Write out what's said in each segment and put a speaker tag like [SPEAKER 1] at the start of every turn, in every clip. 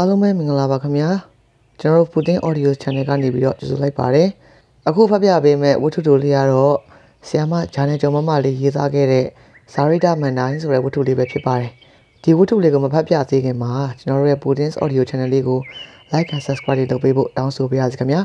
[SPEAKER 1] အားလုံးပဲမင်္ဂလာပါခင်ဗျာကျွန်တော်တို့ Putin Audio Channel ကနေပြီးတော့ကြိုဆိုလိုက်ပါတယ်အခုဖတ်ပြပေးမယ့်ဝတ္ထုတိုလေးကတော့ဆီယာမဂျာနယ်ကျော်မမလေးရေးသားခဲ့တဲ့ဇာရိတာမန်တိုင်းဆိုတဲ့ဝတ္ထုလေးပဲဖြစ်ပါတယ်ဒီဝတ္ထုလေးကိုမဖတ်ပြသေးခင်မှာကျွန်တော်တို့ရဲ့ Putin Audio Channel လေးကို Like and Subscribe လုပ်ပေးဖို့တောင်းဆိုပါရစေခင်ဗျာ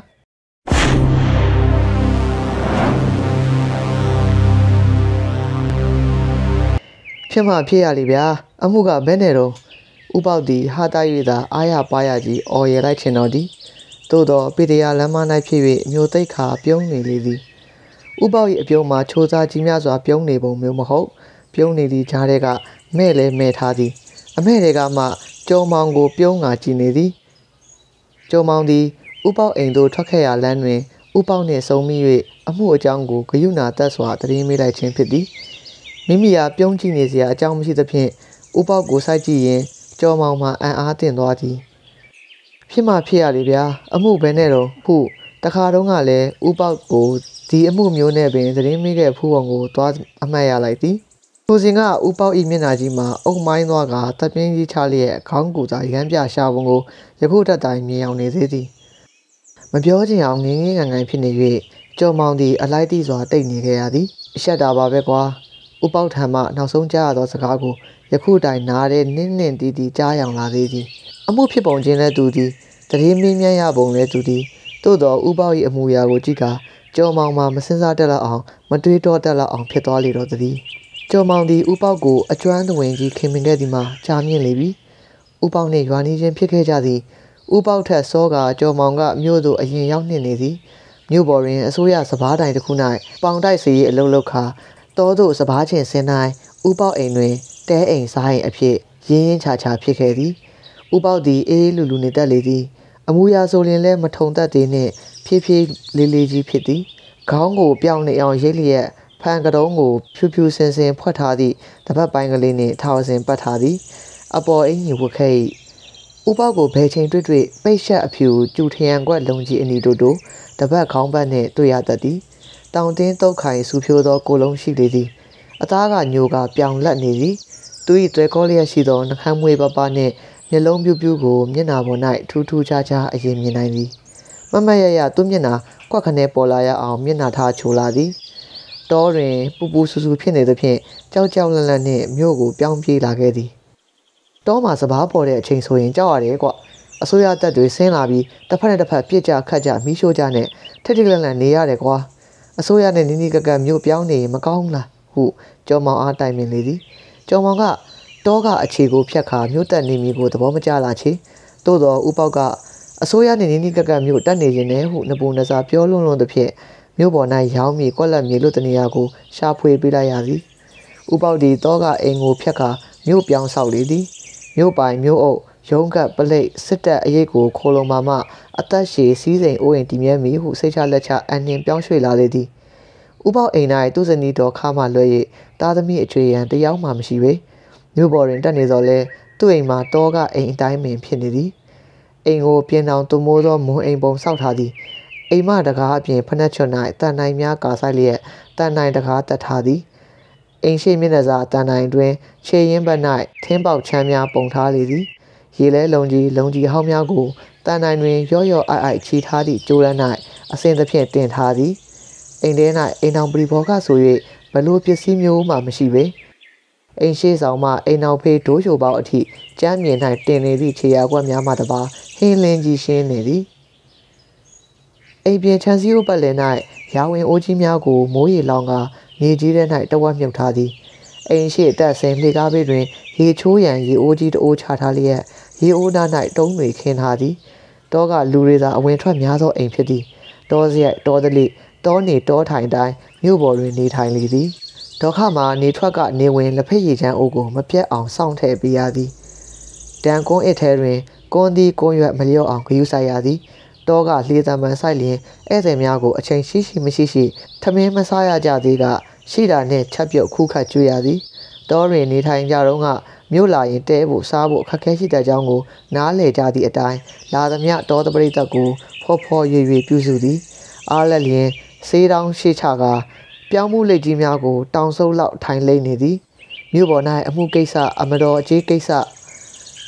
[SPEAKER 1] ဖြစ်မှဖြစ်ရလေဗျာအမှုကဘယ်နဲ့တော့ဥပေါက်သည်ဟာတာ၍သာအားရပါရကြီးအော်ရလိုက်ချင်တော်သည်သို့သောပေတရာလမ်းမ၌ဖြစ်၍မျိုးသိက္ခာပြုံးနေလေသည်ဥပေါက်၏အပြုံးမှာချိုးစားကြီးများစွာပြုံးနေပုံမျိုးမဟုတ်ပြုံးနေသည့်ကြားထဲကမဲ့လဲမဲ့ထားသည်အမဲ့တွေကမှကျုံမောင်ကိုပြုံးငါကြည့်နေသည်ကျုံမောင်သည်ဥပေါက်အိမ်သို့ထွက်ခဲ့ရလမ်းတွင်ဥပေါက်နှင့်ဆုံမိ၍အမှုအကြောင်းကိုဂယုဏတတ်စွာတရင်မေးလိုက်ခြင်းဖြစ်သည်မိမိအားပြုံးကြည့်နေစရာအကြောင်းမရှိသဖြင့်ဥပေါက်ကိုစိုက်ကြည့်ရင်ကျော်မောင်မှအံ့အားသင့်သွားသည်ဖြစ်မှဖြစ်ရလေဗျာအမှုပဲနဲ့တော့ဟုတခါတုန်းကလည်းဥပေါက်ကိုဒီအမှုမျိုးနဲ့ပင်သတင်းမိခဲ့ဖူးပုံကိုသွားအမှတ်ရလိုက်သည်ထိုစဉ်ကဥပေါက်ဤမျက်နှာကြီးမှာအုံမိုင်းသွားကတပ်ပြင်းကြီးချလျက်ခေါင်းကူသာရမ်းပြရှာပုံကိုယခုတတ်တိုင်းမြင်အောင်နေသေးသည်မပြောချင်အောင်ငင်းငင်းငန်ငန်ဖြစ်နေ၍ကျော်မောင်သည်အလိုက်တိစွာတိတ်နေခဲ့ရသည်အရှက်တာပါပဲကွာဥပေါက်ထံမှနောက်ဆုံးကြားရသောစကားကိုယခုတိုင်နားတဲ့နင်းနင်းတီးတီးကြားရောင်လာသေးသည်အမှုဖြစ်ပုံချင်းလဲသူသည်တရေမင်းမြန်းရပုံလဲသူသည်သို့တော်ဥပေါက်၏အမှုရာကိုကြည့်ကာကျော်မောင်မှမစင်စားတတ်လောက်အောင်မတွေးတော့တတ်လောက်အောင်ဖြစ်သွားလေတော့သည်ကျော်မောင်သည်ဥပေါက်ကိုအကျွမ်းသွင်ကြီးခင်မင်ခဲ့သည်မှာကြာမြင့်လေပြီဥပေါက်နှင့်ရွာနီးချင်းဖြစ်ခဲ့ကြသည်ဥပေါက်ထက်စောကကျော်မောင်ကမြို့သို့အရင်ရောက်နှင့်နေသည်မြို့ပေါ်တွင်အစိုးရစပားတိုင်တစ်ခု၌ပေါင်တိုက်စီ၏အလုံးလောက်ခါတောသို့စပားချင်းဆင်းတိုင်းဥပေါက်အိမ်တွင်တဲအိမ်စားအိမ်အဖြစ်ရင်းရင်းချာချာဖြစ်ခဲ့သည်ဥပေါက်သည်အေးလူလူနေတတ်လေသည်အမူအရာဆိုရင်လည်းမထုံတတ်သေးနှင့်ဖြည်းဖြည်းလေးလေးကြီးဖြစ်သည်ခေါင်းကိုပြောင်းနေအောင်ရိတ်လျက်ဖန်ကတုံးကိုဖြူဖြူစင်စင်ဖွက်ထားသည့်တပတ်ပိုင်းကလေးနှင့်ထောင်စင်ပတ်ထားသည်အပေါ်အင်းကြီးဝတ်ခဲ့၏ဥပေါက်ကိုဘယ်ချိန်တွေ့ပိတ်ရှက်အဖြူကျူထရန်ကွက်လုံးကြီးအနီတို့တပတ်ခေါင်းပတ်နှင့်တွေ့ရတတ်သည်တောင်တင်းတုတ်ခိုင်စူဖြိုးသောကိုလုံးရှိလေသည်အသားကညိုကပြောင်လက်နေသည်သူ၏သွဲကောလျက်ရှိသောနှခမ်းမွေးပပနှင့်မျက်လုံးပြူးပြူးကိုမျက်နှာပေါ်၌ထူးထူးခြားခြားအရင်မြင်နိုင်သည်မမရရသူ့မျက်နှာကွက်ခနဲပေါ်လာရအောင်မျက်နှာထားချိုလာသည်တောတွင်ပူပူဆူဆူဖြစ်နေသဖြင့်ကြောက်ကြောက်လန့်လန့်နှင့်မြို့ကိုပြောင်းပြေးလာခဲ့သည်တောမှာစပားပေါ်တဲ့အချိန်ဆိုရင်ကြောက်ရတယ်ကွအစိုးရတပ်တွေဆင်းလာပြီးတစ်ဖက်နဲ့တစ်ဖက်ပြစ်ကြခတ်ကြမီးရှို့ကြနဲ့ထိတ်ထိတ်လန့်လန့်နေရတယ်ကွာအစိုးရနဲ့နီးနီးကပ်ကပ်မြို့ပြောင်းနေရင်မကောင်းလားဟုကျော်မောင်အားတိုင်ပင်လေသည်ကျော်မောင်ကတောကအခြေကိုဖြတ်ခါမြို့တက်နေမည်ကိုသဘောမကျလာချေသို့တော်ဥပေါက်ကအစိုးရနှင့်နီးနီးကပ်ကပ်မြို့တက်နေခြင်းနဲ့ဟုနပူနစာပြောလွန်းလွန်းသဖြင့်မြို့ပေါ်၌ရောင်းမီကွက်လက်မီလို့တနေရာကိုရှာဖွေပေးလိုက်ရသည်ဥပေါက်သည်တောကအိမ်ကိုဖြတ်ခါမြို့ပြောင်းဆောက်လေသည်မြို့ပိုင်မြို့အုပ်ရုံးကပ်ပလိတ်စစ်တပ်အရေးကိုခိုးလုံမှအသက်ရှည်စီးစိမ်အိုးအိမ်တည်မြဲမီဟုစိတ်ချလက်ချအနှင်ပြောင်းရွှေ့လာလေသည်ဥပေါက်အိမ်၌သူ့ဇနီးတော်ခါမှလွှဲ၍သားသမီးအကျွေးရန်တယောက်မှမရှိပေမြို့ပေါ်တွင်တက်နေသောလဲသူ့အိမ်မှာတောကအိမ်အတိုင်းပင်ဖြစ်နေသည်အိမ်ကိုပြင်အောင်သူမိုးသောမွန်အိမ်ပုံဆောက်ထားသည်အိမ်မတကားအပြင်ဖနက်ချွတ်၌တန်နိုင်များကာဆိုင်လျက်တန်နိုင်တကားတက်ထားသည်အိမ်ရှိမျက်နှာစာတန်နိုင်တွင်ခြေရင်းဘက်၌ထင်းပေါက်ချမ်းများပုံထားလေသည်ရေလဲလုံကြီးဟောင်းများကိုတန်နိုင်တွင်ရော့ရော့အိုက်ချီထားသည့်ကျိုးရမ်း၌အစဉ်သဖြင့်တင်ထားသည်အိမ်ထဲ၌အိမ်တော်ပရိဘောကဆို၍ဘလို့ပစ္စည်းမျိုးမှမရှိပေအိမ်ရှိဆောင်မှအိမ်တော်ဖေးဒိုးချိုပေါက်အထိကျမ်းမြင်၌တင်နေသည့်ခြေရာကွက်များမှတပါဟင်းလင်းကြီးရှင်းနေသည်အိမ်ပြင်ချမ်းစည်းဥပတ်လည်၌ရာဝင်အိုးကြီးများကိုမိုးရေလောင်ကနေကြီးထဲ၌တဝက်မြုပ်ထားသည်အိမ်ရှိတက်ဆင်လှေကားဘေးတွင်ရေချိုးရန်ရေအိုးကြီးတအိုးချထားလျက်ရေအိုးသား၌တုံးတွေခင်းထားသည်တောကလူတွေသာအဝင်ထွက်များသောအိမ်ဖြစ်သည်တောစရိုက်တောတလိတောနေတောထိုင်တိုင်းမြို့ပေါ်တွင်နေထိုင်လေသည်ဒေါခမှာနေထွက်ကနေဝင်လက်ဖက်ရည်ချမ်းအိုးကိုမပြတ်အောင်စောင့်ထည့်ပေးရသည်တန်ကွန်းအစ်ထဲတွင်ကွန်းသည်ကွန်းရွက်မလျော့အောင်ဂရုစိုက်ရသည်တောကလှေတံပန်ဆိုင်လျင်ဧည့်သည်များကိုအချိန်ရှိမရှိထမင်းမစားရကြသေးကရှိတာနှင့်ချက်ပြုတ်ခုခတ်ကျွေးရသည်တောတွင်နေထိုင်ကြတော့ကမြို့လာရင်တဲဖို့စားဖို့အခက်ခဲရှိတဲ့ကြောင်းကိုနားလည်ကြသည့်အတိုင်းလာသမျှတောတပရိသတ်ကိုဖော်ရွေပြုစုသည်အားလက်လျင်ဆေးတောင်းရှိချကပြောင်းမှုလက်ကြီးများကိုတောင်ဆုပ်လောက်ထိုင်လိမ့်နေသည်မြို့ပေါ်၌အမှုကိစ္စအမတော်အကျေးကိစ္စ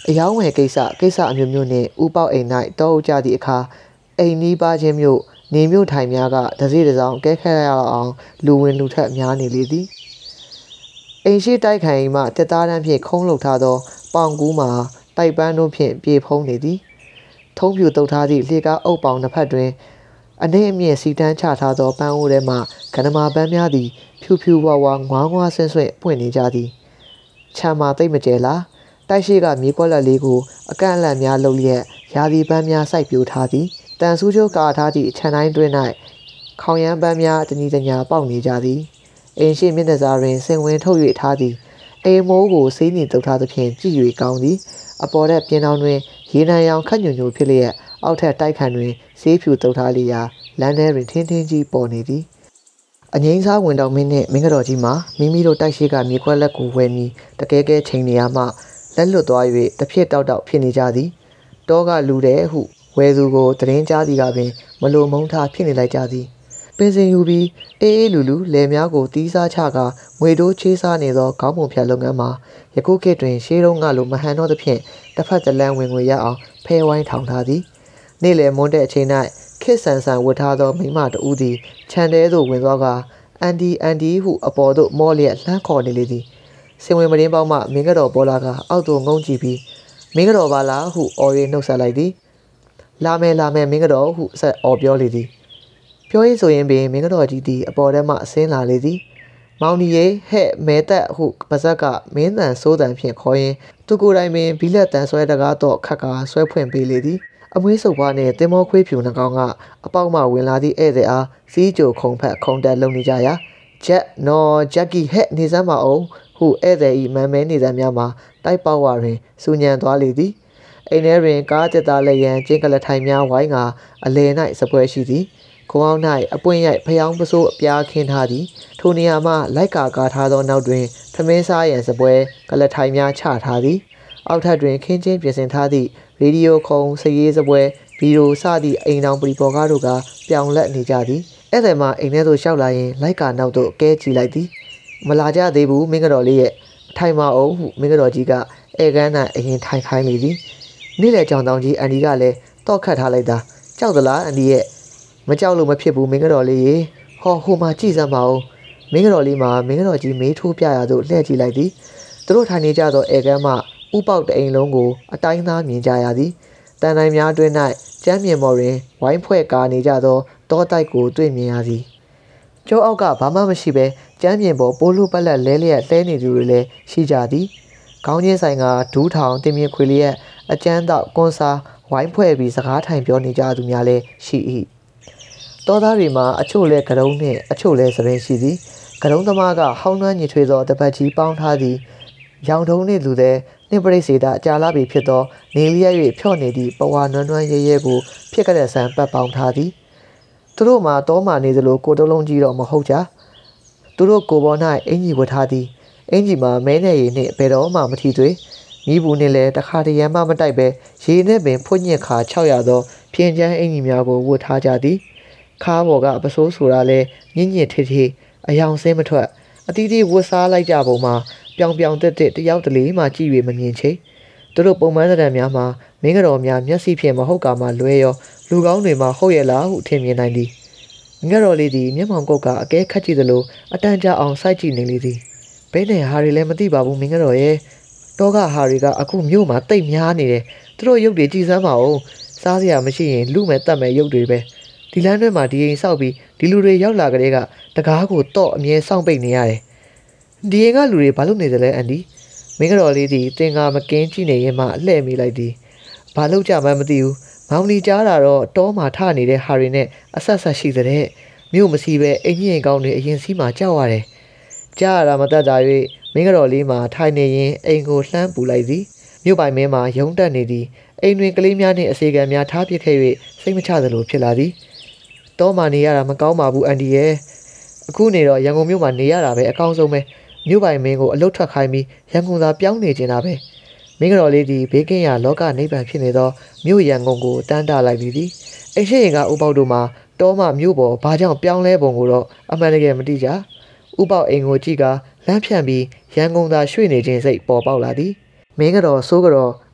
[SPEAKER 1] အယောင်းဝယ်ကိစ္စအမျိုးမျိုးနှင့်ဥပေါအိမ်၌တောအုပ်ကြသည့်အခါအိမ်နီးပါးချင်းမြို့နေမြို့ထိုင်များကတစည်းတစောင်းကဲခဲရအောင်လူဝင်လူထက်များနေလေသည်အိမ်ရှိတိုက်ခိုင်မှတက်သားတန်းဖြင့်ခုံးလှုပ်ထားသောပေါင်ကူးမှာတိုက်ပန်းတို့ဖြင့်ပြေဖုံးနေသည်ထုံးပြူတုပ်ထားသည့်လှေကားအုပ်ပေါင်တစ်ဖက်တွင်အနှင့်အမြင့်စီတန်းချထားသောပန်းအိုးထဲမှကနမာပန်းများသည်ဖြူဖြူဝါဝါငွားငွားဆင်းဆွင့်ပွင့်နေကြသည်ချမ်းမာသိမ့်မကျဲလားတိုက်ရှိကမြေကွက်လက်လေးကိုအကန့်အလန့်များလှုပ်လျက်ရာသီပန်းများစိုက်ပျိုးထားသည်တန်ဆူးကျိုးကာထားသည့်ခြံတိုင်းတွင်၌ခေါင်ရမ်းပန်းများတညီတညာပေါက်နေကြသည်အိမ်ရှိမျက်နှာစာတွင်စင်ဝင်ထုတ်၍ထားသည်အိမ်မိုးကိုဆေးညင်တုပ်ထားသဖြင့်ကြည့်၍ကောင်းသည်အပေါ်ထက်ပြင်းတောင်တွင်ရေနံရောင်ခက်ညွညွဖြစ်လျက်အောက်ထက်တိုက်ခန့်တွင်ဆေးဖြူတုပ်ထားလျာလမ်းထဲတွင်ထင်းထင်းကြီးပေါ်နေသည်အငိမ့်စားဝင်တော်မင်းနှင့်မင်းကတော်ကြီးမှာမိမိတို့တိုက်ရှိကမြေခွက်လက်ကိုဝယ်ပြီးတကဲကဲချိန်နေရမှလက်လွတ်သွား၍တစ်ဖြစ်တောက်တောက်ဖြစ်နေကြသည်တောကလူတဲ့ဟုဝယ်သူကိုတရင်ကြားသည်ကပင်မလိုမုန်းထားဖြစ်နေလိုက်ကြသည်ပင်စင်ယူပြီးအေးအေးလူလူလယ်များကိုတီးစားချကငွေတိုးချေးစားနေသောခေါင်းပုံဖြတ်လုပ်ငန်းမှာယခုခေတ်တွင်ရှေးတုန်းကလိုမဟန်တော့သဖြင့်တစ်ဖက်တစ်လမ်းဝင်ငွေရအောင်ဖဲဝိုင်းထောင်ထားသည်နေ့လယ်မွန်းတဲ့အချိန်၌ခေတ်ဆန်ဆန်ဝတ်ထားသောမိမတဦးသည်ခြံထဲသို့ဝင်သွားကအန်ဒီဟုအပေါ်သို့မောလျက်လှမ်းခေါ်နေလေသည်စင်ဝင်မရင်းပေါက်မှမင်းကတော်ပေါ်လာကအောက်သို့ငုံကြည့်ပြီးမင်းကတော်ပါလားဟုအော်၍နှုတ်ဆက်လိုက်သည်လာမယ်မင်းကတော်ဟုဆက်အော်ပြောလေသည်ပြောရေးဆိုရင်ပင်မင်းကတော်ကြီးသည်အပေါ်ထဲမှဆင်းလာလေသည်မောင်နီရေဟဲ့မဲသက်ဟုပါဇက်ကမင်းတန်စိုးတန်ဖြင့်ခေါ်ရင်သူကိုယ်တိုင်ပင်ဘီလက်တန်ဆွဲတကားတော့ခတ်ကာဆွဲဖွင့်ပေးလေသည်အမွေးစုပ်ပွားနှင့်တင်မောခွေးဖြူနှကောင်ကအပေါက်မှဝင်လာသည့်ဧည့်သည်အားစီးကြိုခုံဖက်ခုံတက်လုံနေကြရာဂျက်နော်ဂျက်ကီဟဲ့နေစမ်းပါအောင်ဟုဧည့်သည်၏မန်မဲနေစမ်းများမှာတိုက်ပေါက်ဝတွင်စူညံသွားလေသည်အိမ်ထဲတွင်ကားတက်သားလက်ရန်ကျင်းကလထိုင်များဝိုင်းကအလဲ၌စပွဲရှိသည်ခုံအောင်၌အပွင့်ရိုက်ဖျောင်းပစိုးအပြားခင်းထားသည်ထိုနေရာမှလိုက်ကာထားသောနောက်တွင်ထမင်းစားရန်စပွဲကလထိုင်များချထားသည်အောက်ထပ်တွင်ခင်းချင်းပြင်ဆင်ထားသည့်ရေဒီယိုခုံစရေးစပွဲဗီဒီယိုစသည့်အိမ်တော်ပရိပေါ်ကားတို့ကပြောင်လက်နေကြသည်ဧည့်သည်မှအိမ်ထဲသို့လျှောက်လာရင်လိုက်ကာနောက်သို့ကဲကြည့်လိုက်သည်မလာကြသေးဘူးမင်းကတော်လေးရဲ့ထိုင်မအောင်ဟုမင်းကတော်ကြီးကဧကန်း၌အရင်ထိုင်ခိုင်းလေသည်နေ့လေကြောင်တောင်ကြီးအန်ဒီကလည်းတော့ခတ်ထားလိုက်တာကြောက်သလားအန်ဒီရဲ့မကြောက်လို့မဖြစ်ဘူးမင်းကတော်လေးရေဟောဟိုမှာကြည့်စမ်းပါဦးမင်းကတော်လေးမှာမင်းကတော်ကြီးမေးထိုးပြရသို့လှည့်ကြည့်လိုက်သည်သူတို့ထိုင်နေကြသောဧကန်းမှဥပေါက်တအိမ်လုံးကိုအတိုင်းသားမြင်ကြရသည်တန်တိုင်းများတွင်၌ကျမ်းမြေပေါ်တွင်ဝိုင်းဖွဲ့ကာနေကြသောတောတိုက်ကိုတွေ့မြင်ရသည်ကျောအောက်ကဘာမှမရှိဘဲကျမ်းမြေပေါ်ပိုးလိုပက်လက်လဲလျက်လဲနေသူတွေလည်းရှိကြသည်ခေါင်းချင်းဆိုင်ကဒူးထောင်တင်မြင်ခွေလျက်အကျန်းတော့ကွန်စာဝိုင်းဖွဲ့ပြီးစကားထိုင်ပြောနေကြသူများလည်းရှိ၏တောသားတွေမှာအချို့လဲကရုံးနှင့်အချို့လဲစပင်းရှိသည်ကရုံးသမားကဟောင်းနှွမ်းညစ်ထွေးသောတပတ်ကြီးပေါင်းထားသည်ရောင်ထုံးနှင့်လူသည်နှင့်ပရိစေတာအကြာလာပြီဖြစ်သောနေလျက်၍ဖြော့နေသည့်ပဝါနွမ်းနွမ်းရဲရဲကိုဖြစ်ကြတဲ့ဆန်ပတ်ပေါင်းထားသည်သူတို့မှာတောမှနေသလိုကိုတုံးလုံးကြီးတော့မဟုတ်ကြသူတို့ကိုပေါ်၌အင်ကြီးဝတ်ထားသည်အင်ကြီးမှာမဲနဲ့ရည်နှင့်ဘယ်တော့မှမထီသွေးမိဘူးနှင့်လည်းတခါတရံမှမတိုက်ပဲရေနဲ့ပင်ဖွညစ်ခါ600သောပြင်းချမ်းအင်ကြီးများကိုဝတ်ထားကြသည်ခါဘော်ကပစိုးဆိုတာလဲညင်ညစ်ထေထေအယောင်စင်းမထွက်အတီးတီးဝတ်စားလိုက်ကြပုံမှာပြောင်ပြောင်တက်တက်တယောက်တလေမှကြည့်၍မမြင်ချေသူတို့ပုံမှန်တဲ့များမှာမင်းကတော်များမျက်စိဖြင့်မဟုတ်ကာမှလွဲရောလူကောင်းတွေမှာဟုတ်ရဲ့လားဟုထင်မြင်နိုင်သည်မင်းကတော်လေးသည်မျက်မှောင်ကုတ်ကအကဲခတ်ကြည့်သလိုအတန်ကြာအောင်စိုက်ကြည့်နေလေသည်ဘဲနဲ့ဟာတွေလည်းမသိပါဘူးမင်းကတော်ရဲ့တောကဟာတွေကအခုမြို့မှာတိတ်များနေတယ်သူတို့ရုပ်တွေကြည်စမ်းပါဦးစားစရာမရှိရင်လူမဲ့တတ်မဲ့ရုပ်တွေပဲဒီလမ်းတွင်မှာဒီအိမ်ဆောက်ပြီးဒီလူတွေရောက်လာကြတဲ့ကတကားကိုတော့အမြဲစောင့်ပိတ်နေရတယ်ဒီအိမ်ကလူတွေဘာလုပ်နေသလဲအန်ဒီမင်းကတော်လေးသည်တင်ကာမကင်းကြည့်နေရင်မှလှည့်မိလိုက်သည်ဘာလုပ်ကြမှန်းမသိဘူးမောင်နီကြားတာတော့တောမှာထနေတဲ့ဟာတွေနဲ့အဆက်ဆက်ရှိတဲ့မြို့မစီပဲအင်ကြီးရင်ကောင်းတွေအရင်စီးမှကြောက်ရတယ်ကြားရတာမတတ်တာ၍မင်းကတော်လေးမှာထိုင်နေရင်အိမ်ကိုလှမ်းပူလိုက်သည်မြို့ပိုင်မင်းမှာရုံးတက်နေသည်အိမ်တွင်ကလေးများနှင့်အစေခံများထားပစ်ခဲ့၍စိတ်မချသလိုဖြစ်လာသည်တောမှာနေရတာမကောင်းပါဘူးအန်ဒီရဲ့အခုနေတော့ရန်ကုန်မြို့မှာနေရတာပဲအကောင်းဆုံးပဲမြို့ပိုင်မင်းကိုအလုတ်ထွက်ခိုင်းပြီးရန်ကုန်သာပြောင်းနေကျင်တာပဲမင်းကတော်လေးဒီဘေးကင်းရာလောကနိဗ္ဗာန်ဖြစ်နေသောမြို့ရန်ကုန်ကိုတန်းတလိုက်သည်အိမ်ရှိရင်ကဥပေါက်တို့မှာတောမှမြို့ပေါ်ဘာကြောင့်ပြောင်းလဲပုံကိုတော့အမှန်တကယ်မသိကြဥပေါက်အိမ်ကိုကြည့်ကလမ်းဖြန့်ပြီးရန်ကုန်သာရွှေ့နေခြင်းစိတ်ပေါ်ပေါက်လာသည်မင်းကတော်စိုးကတော်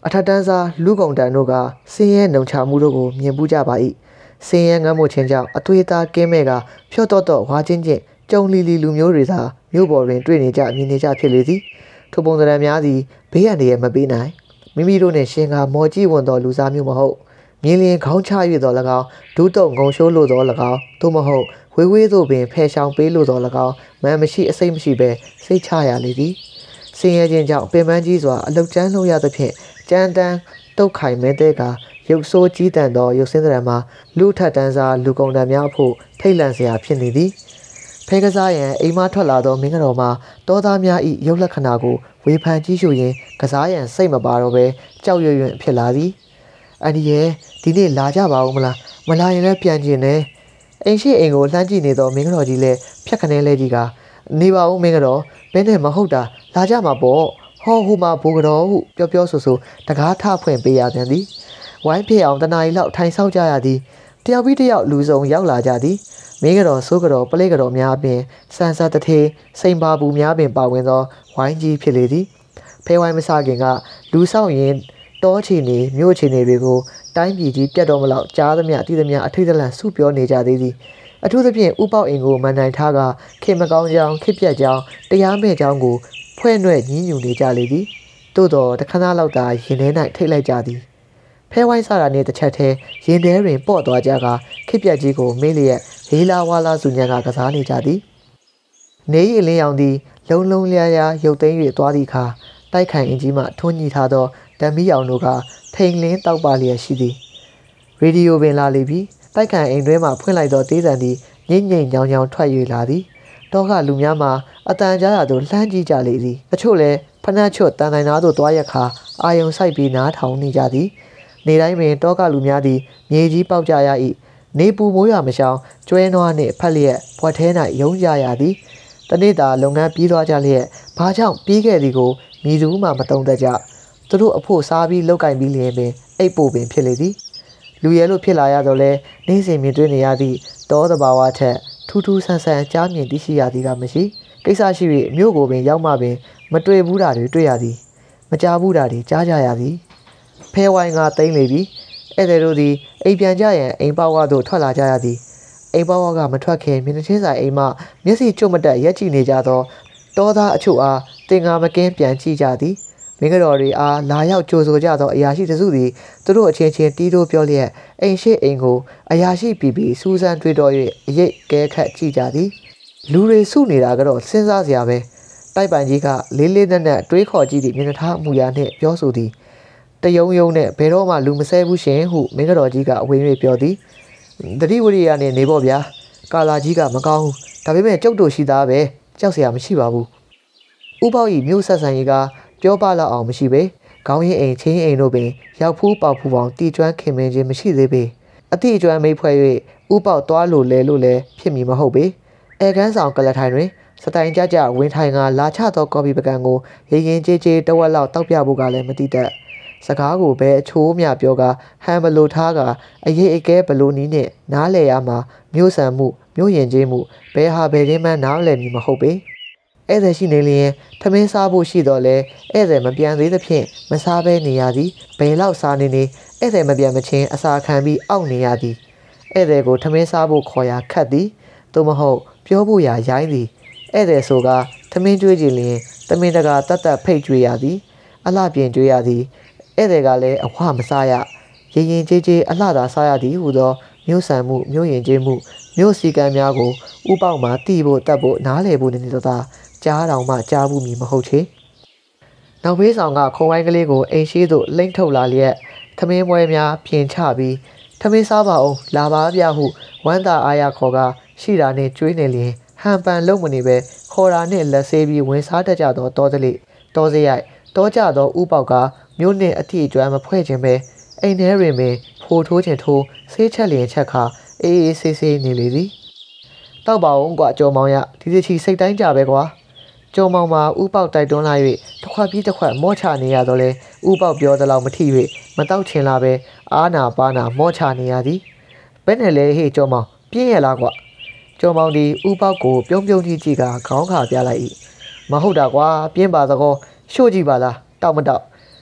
[SPEAKER 1] အထက်တန်းစားလူကုန်တန်တို့ကစင်းရဲနှုံချမှုတို့ကိုမြင်ပူးကြပါ၏စင်းရဲငမ်းမှုချင်းကြောင့်အသွေးသားကင်းမဲ့ကဖြော့တော့ဝါချင်းချင်းကြုံလီလီလူမျိုးတွေသာမြို့ပေါ်တွင်တွေ့နေကြမြင်နေကြဖြစ်လေသည်ထိုပုံစံများသည်ဘေးရန်တွေမပေးနိုင်မိမိတို့နှင့်ရှင်ကမော်ကြီးဝန်သောလူစားမျိုးမဟုတ်မြင်းလင်းခေါင်းချ၍သော၎င်းဒူးတုံငုံရှိုးလို့သော၎င်းသို့မဟုတ်ဝေးဝေးသို့ပင်ဖယ်ရှောင်ပေးလို့သော၎င်းမန်မရှိအစိမ့်မရှိဘဲစိတ်ချရလေသည်စင်ရဲခြင်းကြောင့်ပင်ပန်းကြီးစွာအလုတ်ကျန်းလို့ရသဖြင့်ကြမ်းတမ်းတုတ်ခိုင်မဲတဲ့ကရုပ်ဆိုးကြီးတန်သောရုပ်စင်းသဏ္ဍာန်မှာလူထက်တန်းစားလူကုန်တန်များအဖို့ထိတ်လန့်စရာဖြစ်နေသည်ဖဲကစားရန်အိမ်မထွက်လာသောမင်းကတော်မှာတောသားများ၏ရုပ်လက္ခဏာကိုဝေဖန်ကြည့်ရှုရင်းကစားရန်စိတ်မပါတော့ဘဲကြောက်ရွံ့ရွံ့ဖြစ်လာသည်အန်ဒီရဲ့ဒီနေ့လာကြပါဦးမလားမလာရင်လည်းပြန်ကျင်တယ်အိမ်ရှိအိမ်ကိုလှမ်းကြည့်နေသောမင်းကတော်ကြီးလည်းဖြတ်ခနဲလဲကြီးကနေပါဦးမင်းကတော်ဘယ်နဲ့မဟုတ်တာလာကြမှာပေါ့ဟောဟူမှာဘိုးကတော်ဟုပြောဆိုတကားထဖွင့်ပေးရပြန်သည်ဝိုင်းဖြစ်အောင်တနားရီလောက်ထိုင်ဆောက်ကြရသည်တယောက်ပြီးတယောက်လူစုံရောက်လာကြသည်မင်းကတော်စိုးကတော်ပလိကတော်များအပြင်စံစာတထေစိန်ပါဘူးများပင်ပါဝင်သောဝိုင်းကြီးဖြစ်လေသည်ဖဲဝိုင်းမစခင်ကလူဆောင်ရင်တောချီနေမြို့ချီနေတွေကိုတိုင်းပြည်ကြီးပြတ်တော်မလောက်ကြားသမျှတည်သမျှအထိတ်တလန့်စုပြောနေကြသေးသည်အထူးသဖြင့်ဥပေါအိမ်ကိုမန်နိုင်ထားကခင်မကောင်းကြောင်ခစ်ပြက်ကြောင်တရားမဲ့ကြောင်ကိုဖွဲ့နှဲ့ညင်းညူနေကြလေသည်သို့တော်တခဏလောက်သာရင်ထဲ၌ထိတ်လိုက်ကြသည်ဖဲဝိုင်းစားတာနဲ့တစ်ချက်တည်းရင်ထဲတွင်ပေါ့သွားကြကခစ်ပြက်ကြီးကိုမေးလျက်လေးလာဝါလာစုညံကစားနေကြသည်နေရီလင်းရောင်သည်လုံလုံလျားလျားရုပ်သိမ်း၍သွားသည့်အခါတိုက်ခိုင်အင်ကြီးမှထွန်းညှိထားသောဓမ္မီအောင်တို့ကထိန်လင်းတောက်ပါလျက်ရှိသည်ရေဒီယိုပင်လာလေပြီတိုက်ခိုင်အိမ်တွဲမှဖွင့်လိုက်သောတေးသံသည်ငိမ့်ငိမ့်ညောင်ညောင်ထွက်၍လာသည်တောကလူများမှာအတန်ကြားရသို့လှမ်းကြည့်ကြလေသည်အချို့လည်းဖနှက်ချွတ်တန်တိုင်သားသို့သွားရက်ခါအာယုံဆိုင်ပြီးနားထောင်နေကြသည်နေတိုင်းပင်တောကလူများသည်မြေကြီးပေါက်ကြရ၏နေပူမိုးရွာမရှောင်ကျွဲနွားနှင့်ဖက်လျက်ဘွက်ထဲ၌ယုံကြရသည်တနေ့တာလုပ်ငန်းပြီးသွားကြလျက်ဘာကြောင့်ပြီးခဲ့သည်ကိုမြည်သူမှမတုံ့သက်ကြသူတို့အဖို့စားပြီးလောက်ကင်ပြီးလျင်ပင်အိပ်ပို့ပင်ဖြစ်လေသည်လူရဲလို့ဖြစ်လာရတော့လဲနေ့စဉ်မြင်တွေ့နေရသည့်တောတဘာဝထက်ထူးထူးဆန်းဆန်းကြားမြင်သိရှိရသည်ကမရှိကိစ္စရှိ၍မြို့ကိုပင်ရောက်မှပင်မတွေ့ဘူးတာတွေတွေ့ရသည်မကြားဘူးတာတွေကြားကြရသည်ဖဲဝိုင်းကတိမ့်လေပြီဧည့်သည်တို့သည်အိမ်ပြန်ကြရန်အိမ်ပေါဝါသို့ထွက်လာကြရသည်အိမ်ပေါဝါကမထွက်ခင်မျက်နှာချင်းဆိုင်အိမ်မှမျက်စိကျွတ်မတက်ရက်ကြည့်နေကြသောတောသားအချို့အားတင်ငါမကင်းပြန်ကြည့်ကြသည်မင်းကတော်တွေအားလာရောက်ကြိုဆိုကြသောအရာရှိတစုသည်သူတို့အချင်းချင်းတီးတိုးပြောလျက်အိမ်ရှိအိမ်ကိုအရာရှိပြီးစူးစမ်းတွေ့တော်၍အရိတ်ကဲခတ်ကြည့်ကြသည်လူတွေစုနေတာကတော့စဉ်းစားစရာပဲတိုက်ပိုင်ကြီးကလေးလေးနက်နက်တွေးခေါ်ကြည့်သည့်မျက်နှာထားအမူအရာနှင့်ပြောဆိုသည်တယုံယုံနဲ့ဘယ်တော့မှလူမဆဲဘူးရှင်ဟုမင်းကတော်ကြီးကအဝေး၍ပြောသည်တတိဝရိယနဲ့နေပေါ့ဗျာကာလာကြီးကမကောင်းဘူးဒါပေမဲ့ကျုပ်တို့ရှိသားပဲကြောက်စရာမရှိပါဘူးဥပေါဤမြို့ဆက်ဆံရေးကပြောပလောက်အောင်မရှိပေခေါင်းရင်းအိမ်ချင်းအိမ်တို့ပင်ရောက်ဖူးပေါက်ဖူးပေါင်းတီကျွမ်းခင်မင်းခြင်းမရှိသေးပေအတိအကျွမ်းမိဖွဲ့၍ဥပေါသွားလို့လဲဖြစ်မည်မဟုတ်ပေအဲကန်းဆောင်ကလထိုင်တွင်စတိုင်ကြကြဝင်းထိုင်ကလာချသောကော်ပီပကံကိုရင်ရင်ကြေးကြေးတဝက်လောက်တောက်ပြဖို့ကလည်းမတိတတ်စကားကိုပဲအချိုးမြပြောကဟန်ဘလိုထားကအရေးအကဲဘလိုနီးနဲ့နားလဲရမှာမြို့ဆန်မှုမြို့ရင်ကျေးမှုဘယ်ဟာဘယ်ရင်းမှနားလဲမည်မဟုတ်ပေဧည့်သည်ရှိနေလျင်ထမင်းစားဖို့ရှိတော့လဲဧည့်သည်မပြန်သေးသဖြင့်မစားဘဲနေရသည်ဘယ်လောက်စားနေဧည့်သည်မပြန်မချင်းအစာခံပြီးအောက်နေရသည်ဧည့်သည်ကိုထမင်းစားဖို့ခေါ်ရာခတ်သည်သို့မဟုတ်ပြောဖို့ရာရိုင်းသည်ဧည့်သည်ဆိုကထမင်းကျွေးကြည့်လျင်တမင်တကာတတ်တတ်ဖိတ်ကျွေးရသည်အလှပြင်ကျွေးရသည်ဧည့်သည်ကလည်းအဝမစားရရင်ရင်ကြေးကြေးအလှသာစားရသည်ဟူသောမြို့ဆန်မှုမြို့ရင်ကျေးမှုမြို့စီကံများကိုဥပေါမှတီးဖို့တတ်ဖို့နားလည်ဖို့နေနေတော့ကြားတော်မှကြားဘူးမည်မဟုတ်ချေနောက်ဘေးဆောင်ကခုံဝိုင်းကလေးကိုအိမ်ရှိသို့လိမ့်ထုတ်လာလျက်ထမင်းပွဲများပြင်ချပြီးထမင်းစားပါအောင်လာပါပြဟုဝမ်းသာအားရခေါ်ကရှိတာနှင့်ကျွေးနေလျင်ဟန်ပန်လုံးမနေပဲခေါ်တာနှင့်လက်ဆေးပြီးဝင်စားတတ်ကြသောတောတလိတောစရိုက်တောကြသောဥပေါကမြို့နှင့်အထီအကျွမ်းမဖွဲ့ခြင်းပဲအိမ်ထဲတွင်ပင်ဖိုးထိုးခြင်းထိုးဆေးချက်လျင်ချက်ခါအေးအေးဆေးဆေးနေလေသည်တောက်ပါအောင်ကွာကြော်မောင်ရဒီတစ်ချီစိတ်တိုင်းကြပဲကွာကြော်မောင်မှာဥပေါတိုက်တွန်းလာ၍တစ်ခွက်ပြီးတစ်ခွက်မော့ချနေရတော့လဲဥပေါပြောသလောက်မထီ၍မတောက်ချင်လာပဲအာနာပါနာမော့ချနေရသည်ဘယ်နဲ့လဲဟေ့ကြော်မောင်ပြင်းရလားကွာကြော်မောင်ဒီဥပေါကိုပြုံးပြုံးကြီးကြည့်ကခေါင်းခါပြလိုက်၏မဟုတ်တာကွာပြင်းပါသကောရှို့ကြည့်ပါလားတောက်မတောက်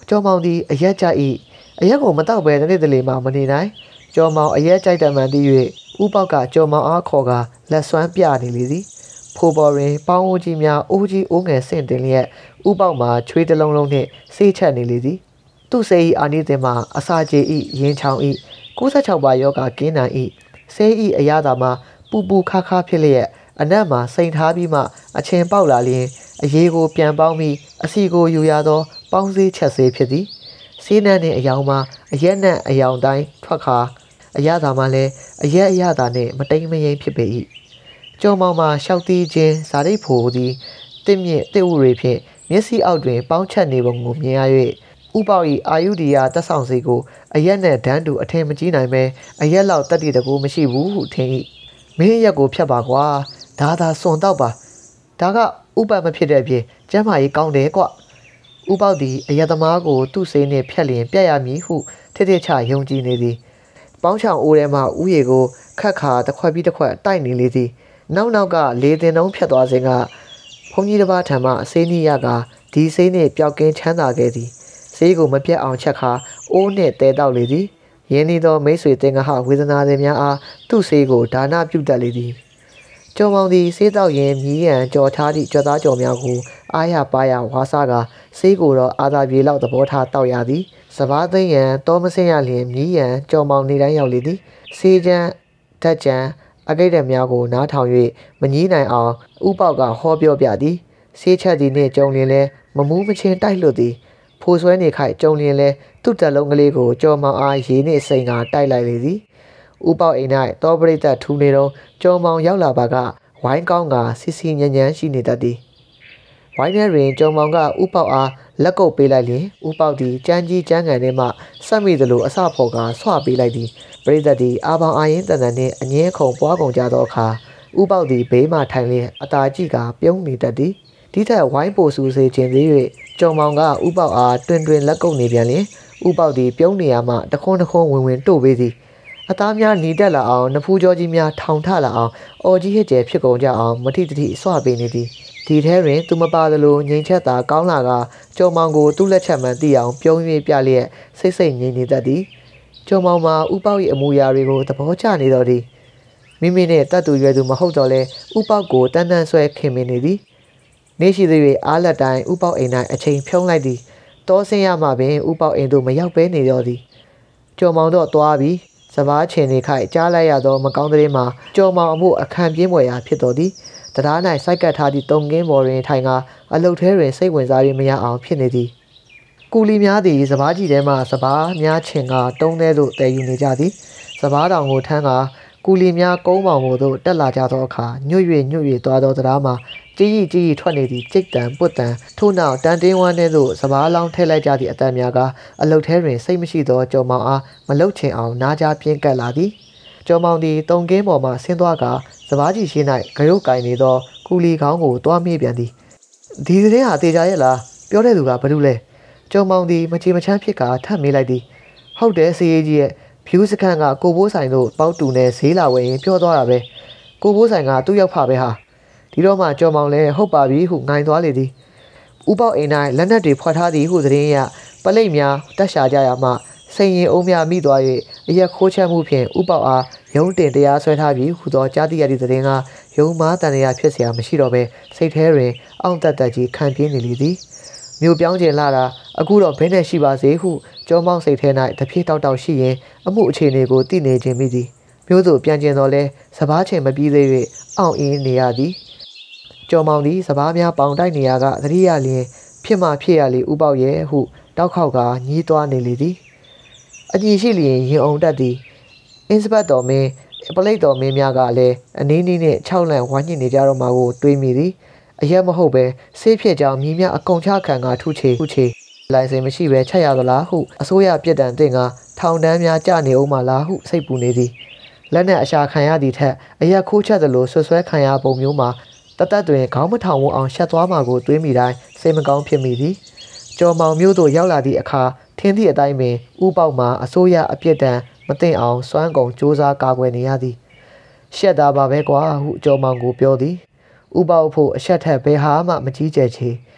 [SPEAKER 1] ကျော်မောင်သည်အရက်ကြ၏အရက်ကိုမတောက်ဘဲတနေ့တလေမှမနေနိုင်ကျော်မောင်အရက်ကြိုက်တမှန်သည်၍ဥပေါက်ကကျော်မောင်အားခေါ်ကလက်စွမ်းပြနေလေသည်ဖိုးပေါ်တွင်ပေါင်းအိုးကြီးများအိုးကြီးအိုးငယ်ဆင့်တင်လျက်ဥပေါက်မှာချွေးတစ်လုံးလုံးနှင့်ဆေးချက်နေလေသည်သူ့ဆေး၏အာနိသင်မှာအစာကြေ၏ရင်ချောင်၏96ပါးယောဂကင်းနိုင်၏ဆေး၏အရာသာမှာပူပူခါခါဖြစ်လျက်အနက်မှာစိန်ထားပြီးမှအချင်းပေါက်လာလျင်အရေးကိုပြန်ပေါင်းပြီးအစီကိုယူရသောပေါင်းဆေးချက်ဆေးဖြစ်သည်ဆေးနှံနှင့်အယောင်မှာအရက်နှံ့အယောင်တိုင်းထွက်ခါအရာသာမှာလည်းအရက်အရာသာနှင့်မတိမ်မယိမ်ဖြစ်ပေ၏ကျော်မောင်မှာရှောက်တီးခြင်းဇာတိဖိုသည်တင့်မြင့်တစ်ဥတွေဖြင့်မျက်စိအောက်တွင်ပေါင်းချက်နေပုံကိုမြင်ရ၍ဥပေါ၏အာယုဒီယာတက်ဆောင်စီကိုအရက်နှင့်ဒန်းတူအထင်မကြီးနိုင်ပဲအရက်လောက်တက်တည်တကူမရှိဘူးဟုထင်၏မင်းရက်ကိုဖြတ်ပါကွာဒါသာစွန်တော့ပါဒါကဥပမဖြစ်တဲ့အပြင်ကျမ်းမာရေးကောင်းတယ်ကွဥပေါသည်အရက်သမားကိုသူ့စိတ်နှင့်ဖြတ်လျင်ပြတ်ရမည်ဟုထစ်ထစ်ချယုံကြည်နေသည်ပေါင်းချောင်အိုးထဲမှဥယေကိုခတ်ခါတစ်ခွက်ပြီးတစ်ခွက်တိုက်နေလေသည်နောက်ကလေတင်တုံးဖြတ်သွားစဉ်ကဘုန်းကြီးတစ်ပါးထံမှအဆေးနီးရကဒီဆေးနှင့်ပျောက်ကင်းချမ်းသာခဲ့သည်ဆေးကိုမပြတ်အောင်ချက်ခါအိုးနှင့်တဲတောက်လေသည်ရင်းနှီးသောမိတ်ဆွေတင်ကဟဝေဒနာသည်များအားသူ့ဆေးကိုဒါနပြုတတ်လေသည်ကျော်မောင်သည်ဆေးတောက်ရင်မြည်ရန်ကြော်ထားသည့်ကြွသားကြော်များကိုအားရပါရဝါစားကဆေးကိုတော့အာသာပြေလောက်သဘောထားတောက်ရသည်စဘာသိန်းရန်တောမစင်းရလျင်မြည်ရန်ကျော်မောင်နေတိုင်းရောက်လေသည်ဆေးချမ်းဓာတ်ချမ်းအကိတ်တများကိုနားထောင်၍မငြီးနိုင်အောင်ဥပေါက်ကဟောပြောပြသည်ဆေးချက်သည်နှင့်ကြုံလျင်လဲမမူးမချင်းတိုက်လွတ်သည်ဖိုးဆွဲနေခိုက်ကြုံလျင်လဲသူ့တက်လုံးကလေးကိုကျော်မောင်အားရေနှင့်စိန်ကတိုက်လိုက်လေသည်ဥပေါက်အိမ်၌တောပရိသတ်ထူနေတော့ကျော်မောင်ရောက်လာပါကဝိုင်းကောင်းကစီစီညံ့ညံ့ရှိနေတတ်သည်ဝိုင်းထဲတွင်ကျော်မောင်ကဥပေါက်အားလက်ကုပ်ပေးလိုက်လျင်ဥပေါက်သည်ကြမ်းကြီးကြမ်းငယ်ထဲမှဆက်မိသလိုအစဖော်ကဆွပေးလိုက်သည်ပရိသတ်သည်အာပေါင်အာရင်တန်တန်နှင့်အငင်းခုံပွားကုန်ကြသောအခါဥပေါက်သည်ဘေးမှထိုင်လျင်အသာကြည့်ကပြုံးနေတတ်သည်ဒီထက်ဝိုင်းပိုဆူစေခြင်းသေး၍ကျော်မောင်ကဥပေါက်အားတွင်တွင်လက်ကုပ်နေပြန်လျင်ဥပေါက်သည်ပြုံးနေရမှတခွန်းတခွန်းဝင်ဝင်တို့ပေးသည်အသားများหนีတက်လာအောင်နဖူးကြောကြီးများထောင်ထလာအောင်အော်ကြီးဟစ်ကျဲဖြစ်ကုန်ကြအောင်မထိတတိဆွပေးနေသည်ဒီထဲတွင်သူမပါသလိုငိန်ချက်သာကောင်းလာကကျော်မောင်ကိုသူ့လက်ချက်မှန်သိအောင်ပြုံး၍ပြလျက်စိတ်စိတ်ငြိမ်နေတတ်သည်ကျော်မောင်မှာဥပေါက်၏အမူအရာတွေကိုသဘောကျနေတော်သည်မိမိနှင့်တတ်သူရွယ်သူမဟုတ်တော့လဲဥပေါက်ကိုတန်းတန်းဆွဲခင်မင်နေသည်နေ့ရှိသည်၍အားလက်တိုင်းဥပေါက်အိမ်၌အချိန်ဖြုံးလိုက်သည်တောဆင်းရမှပင်ဥပေါက်အိမ်သို့မရောက်ဘဲနေတော့သည်ကျော်မောင်တော့သွားပြီးစဘာချင်နေခိုက်ကြားလိုက်ရသောမကောင်းတဲ့မှာကျော်မောင်အမှုအခန့်ပြင်းွယ်ရာဖြစ်တော်သည်တရား၌စိုက်ကပ်ထားသည့်တုံကင်းပေါ်တွင်ထိုင်ကအလုတ်ထဲတွင်စိတ်ဝင်စား၍မရအောင်ဖြစ်နေသည်ကူလီများသည်စဘာကြီးထဲမှစဘာများချင်ကတုံးထဲသို့တည်ယူနေကြသည်စဘာတောင်ကိုထမ်းကကူလီများကုန်းပေါင်ကိုသို့တက်လာကြသောအခါညွတ်၍သွားသောတရားမှာကြီးကြီးထွက်နေသည့်ကြိတ်တံပွတ်တံထို့နောက်တန်တင်းဝမ်းထဲသို့စဘာလောင်းထည့်လိုက်ကြသည့်အတန်များကအလုတ်ထဲတွင်စိတ်မရှိသောကျော်မောင်အားမလုတ်ချင်အောင်နားကြားပြင်းကပ်လာသည်ကျော်မောင်သည်တုံကင်းပေါ်မှဆင်းသွားကစဘာကြီးရှိ၌ဂရုကင်နေသောကူလီခေါင်းကိုတွားမိပြန်သည်ဒီသတင်းဟာတေချာရဲ့လားပြောတဲ့သူကဘာလို့လဲကျော်မောင်သည်မချေမချမ်းဖြစ်ကထပ်မေးလိုက်သည်ဟုတ်တယ်စီရေးကြီးရဲ့ဖြူးစခန်းကကိုဘိုးဆိုင်တို့ပေါက်တူနဲ့ဈေးလာဝယ်ရင်ပြောသွားတာပဲကိုဘိုးဆိုင်ကသူ့ရောက်ဖပဲဟာဒီတော့မှကျော်မောင်လည်းဟုတ်ပါပြီဟုငိုင်းသွားလေသည်ဥပေါက်အိမ်၌လက်နက်တွေဖွက်ထားသည်ဟုသတင်းရပလိတ်များတက်ရှာကြရမှစိန်ရင်အုံးများမိသွား၍အရက်ခိုးချမ်းမှုဖြင့်ဥပေါက်အားရုံးတင်တရားဆွဲထားပြီးဟူသောကြားသိရသည့်သတင်းကရုံမားတန်ရာဖြစ်เสียမရှိတော့ဘဲစိတ်ထဲတွင်အောင့်တက်တက်ကြီးခံပြင်းနေလေသည်မြို့ပြောင်းကျင်လာတာအခုတော့ဘင်းနဲ့ရှိပါစေဟုကျောင်းမောင်းစိတ်ထဲ၌တဖြည်းတောက်တောက်ရှိရင်အမှုအခြေအနေကိုသိနေခြင်းမိသည်မြို့သို့ပြန်ကျင်တော့လဲစဘာချိန်မပြီးသေး၍အောင့်အင်းနေရသည်ကျော်မောင်သည်စဘာများပေါင်တိုက်နေရကသတိရလျင်ဖြစ်မှဖြစ်ရလေဥပေါက်ရဲ့ဟုတောက်ခေါက်ကညှီးသွားနေလေသည်အကြည့်ရှိလျင်ရင်အောင်တတ်သည်အင်းစပတ်တော်မင်းပလိတ်တော်မင်းများကလည်းအနည်းနည်းနှင့်6လန့်ဝိုင်းညစ်နေကြတော့မှကိုတွေးမိသည်အရက်မဟုတ်ပဲဆေးဖြစ်ကြောင်းမြည်များအကုန်ချခံကထုချေလိုင်စင်မရှိပဲချက်ရသလားဟုအစိုးရပြစ်ဒဏ်တင်ကထောင်တန်းများကြနေအောင်မလားဟုစိတ်ပူနေသည်လက်နဲ့အရှာခံရသည့်ထက်အရက်ခိုးချက်သလိုဆွဆွဲခံရပုံမျိုးမှာတသက်တွင်ခေါင်းမထောင်ဝအောင်ရှက်သွားမှာကိုတွေးမိတိုင်းစိတ်မကောင်းဖြစ်မိသည်ကျော်မောင်မျိုးတို့ရောက်လာသည့်အခါထင်းသည့်အတိုင်းပင်ဥပေါက်မှာအစိုးရအပြစ်ဒဏ်မသိအောင်စွမ်းကုန်စူးစမ်းကာကွယ်နေရသည်ရှက်သားပါပဲကွာဟုကျော်မောင်ကိုပြောသည်ဥပေါက်ဖို့အဆက်ထက်ဘယ်ဟာမှမကြီးကျယ်ချေ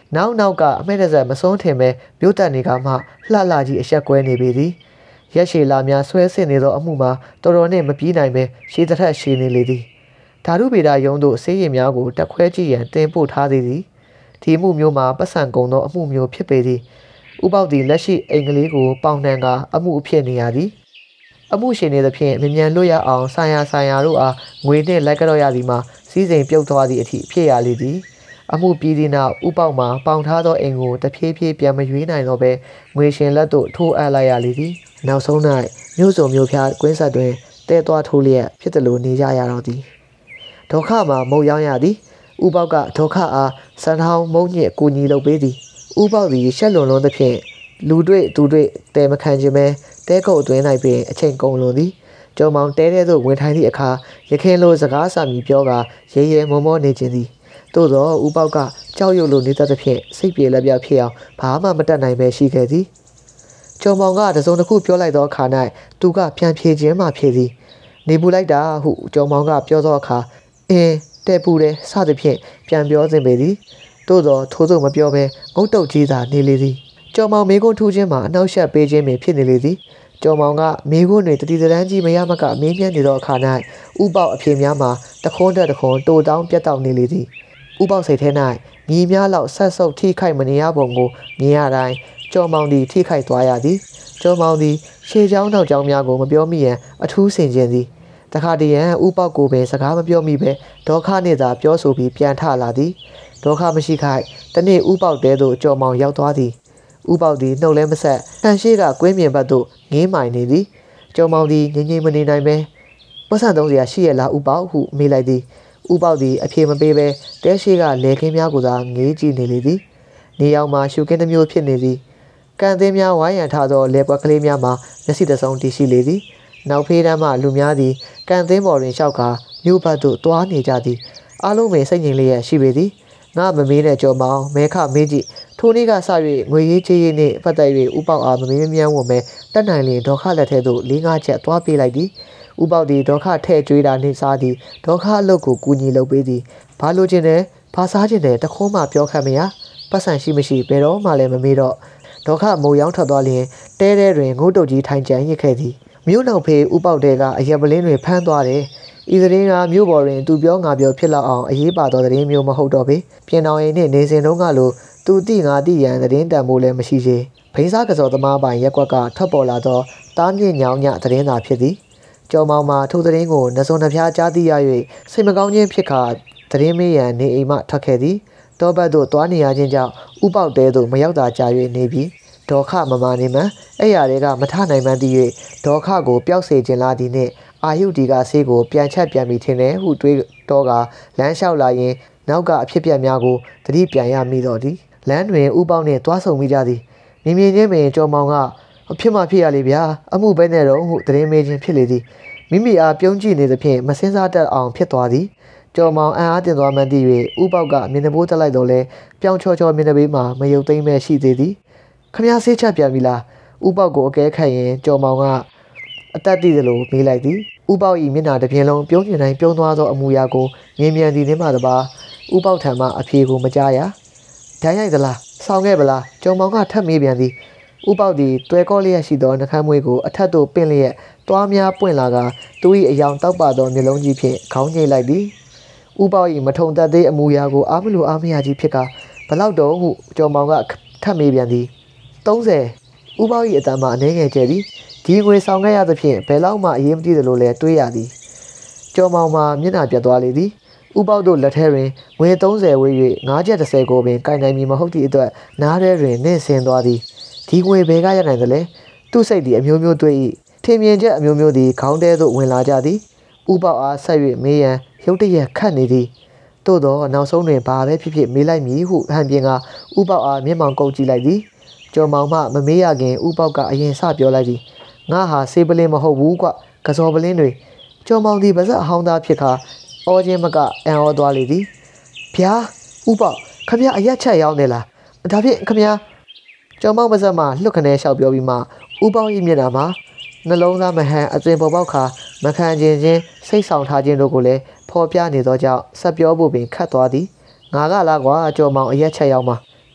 [SPEAKER 1] နောက်က အမဲ့တစက်မစွန်းထင်ပဲမြို့တက်နေကမှလှလှကြီးအဆက်ကွဲနေပေသည်ရက်ရှည်လာများဆွဲဆင်နေသောအမှုမှာတော်တော်နှင့်မပြေးနိုင်ပဲရှည်တစ်ထက်ရှည်နေလေသည်ဓာတုဗေဒရုံးသို့ဆေးရည်များကိုတက်ခွဲကြည့်ရန်တင်ပို့ထားသည်ဒီအမှုမျိုးမှာပတ်စံကုန်သောအမှုမျိုးဖြစ်ပေသည်ဥပေါက်သည်လက်ရှိအိမ်ကလေးကိုပေါင်နှံကအမှုအဖြစ်နေရသည်အမှုရှင်နေသဖြင့်မြန်လွတ်ရအောင်ဆိုင်ရာတို့အားငွေနှင့်လိုက်ကြော့ရသည်မှာစည်းစိမ်ပြုတ်သွားသည့်အထိဖြစ်ရလေသည်အမှုပြီးသည့်နောက်ဥပေါက်မှာပေါင်ထားသောအိမ်ကိုတဖြည်းဖြည်းပြန်မရွေးနိုင်တော့ဘဲငွေရှင်လက်သို့ထိုးအပ်လိုက်ရလေသည်နောက်ဆုံး၌မြို့စုံမြို့ဖျားကွင်းဆက်တွင်တဲသွားထိုးလျက်ဖြစ်တယ်လို့နေကြရတော့သည်ဒေါခမှာမုတ်ရောင်းရသည်ဥပေါက်ကဒေါခအားစံထောင်းမုံညစ်ကိုညီလုပ်ပေးသည်ဥပေါက်သည်ရှက်လွန်သဖြင့်လူတွေ့သူတွေ့တဲမခံခြင်းပဲတဲကုတ်အတွင်း၌ပင်အချိန်ကုန်လွန်သည်ကျော်မောင်တဲတဲ့သို့ဝင်ထိုင်သည့်အခါရခင်လိုစကားစာမီပြောကရဲရဲမောမောနေခြင်းသည်သို့သောဥပေါက်ကကြောက်ရွံ့လိုနေတတ်သဖြင့်စိတ်ပြေလက်ပြဖြစ်အောင်ဘာမှမတတ်နိုင်ပဲရှိခဲ့သည်ကျော်မောင်ကတစုံတစ်ခုပြောလိုက်သောအခါ၌သူကပြန်ဖြေခြင်းမှဖြေသည်နေပူလိုက်တာဟုကျော်မောင်ကပြောသောအခါတဲပူတယ်စသဖြင့်ပြန်ပြောစဉ်ပေသည်သို့သောထိုးစို့မပြောဘဲငုတ်တုတ်ကြီးသာနေလေသည်ကျော်မောင်မေကွန်းထူးခြင်းမှာအနောက်ရှက်ပေးခြင်းပင်ဖြစ်နေလေသည်ကျော်မောင်ကမေကွန်းတွင်တတိတန်းကြီးမရမကမင်းမြန်းနေသောအခါ၌ဥပေါက်အဖြေများမှာတခွန်းတက်တခွန်းတိုတောင်းပြတ်တောက်နေလေသည်ဥပေါက်စိတ်ထဲ၌ညီများလောက်ဆက်ဆုပ်ထိခိုက်မနေရပုံကိုမြင်ရတိုင်းကျော်မောင်သည်ထိခိုက်သွားရသည်ကျော်မောင်သည်ရှေးเจ้าနောက်เจ้าများကိုမပြောမိရန်အထူးဆင်ခြင်သည်တခါတရံဥပေါက်ကိုပင်စကားမပြောမိပဲဒေါခနှင့်သာပြောဆိုပြီးပြန်ထလာသည်ဒေါခမရှိခိုက်တနေ့ဥပေါက်တဲသို့ကြော်မောင်ရောက်သွားသည်ဥပေါက်သည်နှုတ်လဲမဆက်တန်ရှိကကွင်းပြင်ဘက်သို့ငင်းမိုင်နေသည်ကျော်မောင်သည်ငြိမ်မနေနိုင်ပဲပတ်စံသုံးစရာရှိရလားဥပေါက်ဟုမေးလိုက်သည်ဥပေါက်သည်အဖြေမပေးဘဲတဲရှိကလေခင်းများကိုသာငေးကြည့်နေလေသည်နေရောက်မှရှုခင်းတစ်မျိုးဖြစ်နေသည်ကန်သင်းများဝိုင်းရန်ထားသောလေပွက်ကလေးများမှာမျက်စိတစုံတည်ရှိလေသည်နောက်ဖေးတန်းမှလူများသည်ကန်သင်းပေါ်တွင်လျှောက်ကာမြို့ဘက်သို့တွားနေကြသည်အားလုံးပင်စိတ်ငြိမ်လျက်ရှိပေသည်ငါမမေးနဲ့ကြော်မောင်မဲခမေးကြည့်ထိုနေ့ကစ၍ငွေရေးချေးရေးနှင့်ပတ်သက်၍ဥပေါက်အားမမေးမြန်းဝံမဲတက်နိုင်လျင်ဒေါခလက်ထဲသို့၄-၅ချက်တွားပေးလိုက်သည်ဥပေါက်သည်ဒေါခထဲ့ကျွေးတာနှင့်စားသည်ဒေါခအလုပ်ကိုကူညီလုပ်ပေးသည်ဘာလို့ခြင်းလဲဘာစားခြင်းလဲတခွန်းမှပြောခတ်မရပတ်စံရှိမရှိဘယ်တော့မှလည်းမမေးတော့ဒေါခမိုးရောင်းထွက်သွားလျင်တဲတဲတွင်ငုတ်တုတ်ကြီးထိုင်ကြံရစ်ခဲ့သည်မြို့နောက်ဖေးဥပေါက်တဲကအရက်ပလင်းတွေဖမ်းသွားတယ်ဤသတင်းကမြို့ပေါ်တွင်သူပြောငါပြောဖြစ်လောက်အောင်အေးပါသောသတင်းမျိုးမဟုတ်တော့ပေပြင်တော်ရင်နှင့်နေစဉ်တုန်းကလိုသူတိငါတိရန်သတင်းတန်ဖို့လည်းမရှိသေးဘိန်းစားကစောသမားပိုင်ရက်ကွက်ကထွက်ပေါ်လာသောတားမြင့်ညောင်ညသတင်းသာဖြစ်သည်ကျော်မောင်မှာထိုသတင်းကိုနှစုံနှဖျားကြားသိရ၍စိတ်မကောင်းခြင်းဖြစ်ခါသတင်းမေးရန်နေအိမ်မှထွက်ခဲ့သည်တောဘက်သို့သွားနေရခြင်းကြောင့်ဥပေါက်တဲသို့မရောက်တာကြာ၍နေပြီးဒေါခမမာနေမှအဲ့ရတွေကမထနိုင်မှန်းသိ၍ဒေါခကိုပျောက်စေခြင်းလားသည်နှင့်အာယုဒီကဆေးကိုပြန်ချက်ပြန်ပြီးထင်တယ်ဟုတွေးတော့ကလမ်းလျှောက်လာရင်နောက်ကအဖြစ်ပြက်များကိုသတိပြန်ရမိတော့သည်လမ်းတွင်ဥပေါက်နှင့်တွားဆုံမိကြသည်မြင်ချင်းပင်ကျော်မောင်ကဖြစ်မှဖြစ်ရလေဗျာအမှုပဲနဲ့တော့ဟုသတင်းမေးခြင်းဖြစ်လေသည်မိမိအားပြုံးကြည့်နေသဖြင့်မစင်းစားတတ်အောင်ဖြစ်သွားသည်ကျော်မောင်အံ့အားတင်သွားမှန်းသိ၍ဥပေါက်ကမျက်နှာပိုးတက်လိုက်တော့လဲပြောင်းချောမျက်နှာပေးမှာမယုတ်သိမ်းမဲ့ရှိသေးသည်ခမရဆေးချက်ပြန်ပြီလားဥပေါက်ကိုအကဲခတ်ရင်ကျော်မောင်ကအသက်သိသလိုမေးလိုက်သည်ဥပေါက်၏မျက်နှာတစ်ပြင်လုံးပြုံးကျင်တိုင်းပြုံးသွားသောအမူအရာကိုမြင်မြန်သည်နှင့်မှတပါဥပေါက်ထံမှအဖြေကိုမကြားရဒိုင်းရိုက်သလားဆောင်းခဲ့ပလားကျော်မောင်ကထပ်မေးပြန်သည်ဥပေါက်သည်တွဲကောလျက်ရှိသောနှခမ်းမွေးကိုအထက်သို့ပင့်လျက်တွားများပွင့်လာကသူ၏အယောင်တောက်ပသောမျက်လုံးကြီးဖြင့်ခေါင်းငိတ်လိုက်သည်ဥပေါက်၏မထုံသက်သေးအမူအရာကိုအားမလို့အားမရကြီးဖြစ်ကဘလောက်တော့ဟုကျော်မောင်ကထပ်မေးပြန်သည်30ဥပေါက်၏အတန်းမှအနေငယ်ကျဲသည်ဒီငွေဆောင်ခဲ့ရသဖြင့်ဘယ်လောက်မှအရေးမသိသလိုလဲတွေးရသည်ကျော်မောင်မှာမျက်နှာပြတ်သွားလေသည်ဥပေါက်တို့လက်ထဲတွင်ငွေ30ဝေး၍9ချက်30ကိုပင်ကိုင်နိုင်မည်မဟုတ်သည့်အတွက်နားထဲတွင်နင့်ဆင်းသွားသည်ဒီငွေဘယ်ကရနိုင်သလဲသူ့စိတ်သည်အမျိုးမျိုးတွေး၏ထင်မြင်ချက်အမျိုးမျိုးသည်ခေါင်းထဲသို့ဝင်လာကြသည်ဥပေါက်အားဆက်၍မေးရန်ရုတ်တရက်ခတ်နေသည်သို့သောနောက်ဆုံးတွင်ဘာပဲဖြစ်ဖြစ်မေးလိုက်မည်ဟုဟန်ပြင်ကဥပေါက်အားမျက်မှောင်ကုပ်ကြည့်လိုက်သည်ကျော်မောင်မှမမေးရခင်ဥပေါက်ကအရင်စပြောလိုက်သည်ငါဟာဆေးပလင်းမဟုတ်ဘူးကွကစောပလင်းတွေကျော်မောင်သည်ပါဇက်အဟောင်းသားဖြစ်ခါအောခြင်းမကအံ့ဩသွားလေသည်ဗျာဥပေါက်ခမရအရက်ချက်ရောက်နေလားဒါဖြင့်ခမရကျော်မောင်ပါဇက်မှလွတ်ခနဲလျှောက်ပြောပြီးမှဥပေါက်၏မျက်နှာမှာနှလုံးသားမဟန်အသွင်ပေါ်ပေါက်ခါမခံခြင်းစိတ်ဆောင်ထားခြင်းတို့ကိုလည်းဖော်ပြနေသောကြောင့်ဆက်ပြောဖို့ပင်ခတ်သွားသည်ငါကလားကွာကျော်မောင်အရက်ချက်ရောက်မှာ